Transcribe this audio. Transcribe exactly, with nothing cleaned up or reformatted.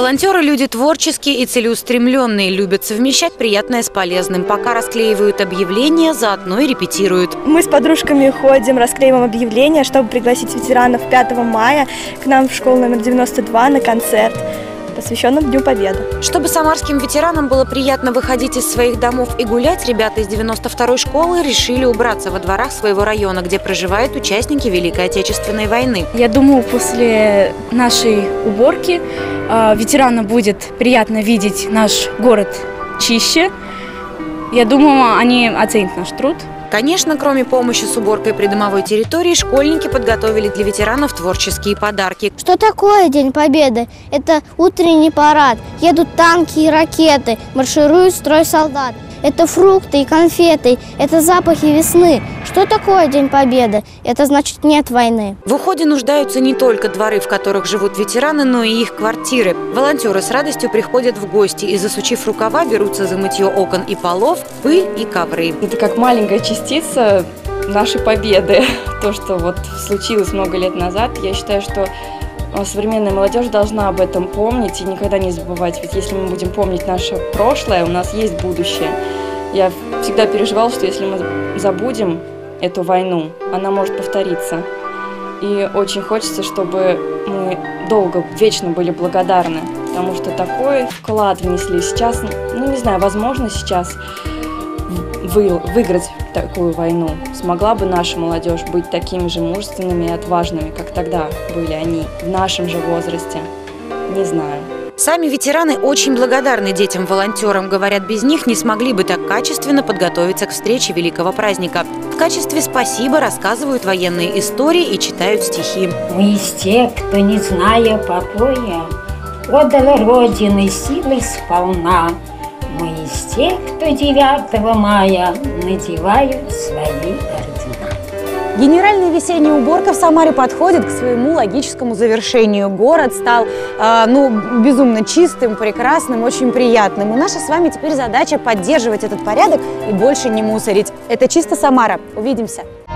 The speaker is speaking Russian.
Волонтеры – люди творческие и целеустремленные, любят совмещать приятное с полезным. Пока расклеивают объявления, заодно и репетируют. Мы с подружками ходим, расклеиваем объявления, чтобы пригласить ветеранов пятого мая к нам в школу номер девяносто два на концерт, посвященный Дню Победы. Чтобы самарским ветеранам было приятно выходить из своих домов и гулять, ребята из девяносто второй школы решили убраться во дворах своего района, где проживают участники Великой Отечественной войны. Я думаю, после нашей уборки э, ветеранам будет приятно видеть наш город чище. Я думаю, они оценят наш труд. Конечно, кроме помощи с уборкой придомовой территории, школьники подготовили для ветеранов творческие подарки. Что такое День Победы? Это утренний парад. Едут танки и ракеты, марширует строй солдат. Это фрукты и конфеты, это запахи весны. Что такое День Победы? Это значит, нет войны. В уходе нуждаются не только дворы, в которых живут ветераны, но и их квартиры. Волонтеры с радостью приходят в гости и, засучив рукава, берутся за мытье окон и полов, пыль и ковры. Это как маленькая частица нашей победы. То, что вот случилось много лет назад, я считаю, что современная молодежь должна об этом помнить и никогда не забывать. Ведь если мы будем помнить наше прошлое, у нас есть будущее. Я всегда переживала, что если мы забудем эту войну, она может повториться. И очень хочется, чтобы мы долго, вечно были благодарны, потому что такой вклад внесли сейчас, ну не знаю, возможно сейчас вы, выиграть такую войну. Смогла бы наша молодежь быть такими же мужественными и отважными, как тогда были они в нашем же возрасте? Не знаю. Сами ветераны очень благодарны детям-волонтерам. Говорят, без них не смогли бы так качественно подготовиться к встрече великого праздника. В качестве спасибо рассказывают военные истории и читают стихи. Мы из тех, кто, не зная покоя, отдал Родины силы сполна. Мы из тех, кто девятого мая надевают свои ордена. Генеральная весенняя уборка в Самаре подходит к своему логическому завершению. Город стал э, ну, безумно чистым, прекрасным, очень приятным. И наша с вами теперь задача поддерживать этот порядок и больше не мусорить. Это «Чисто Самара». Увидимся!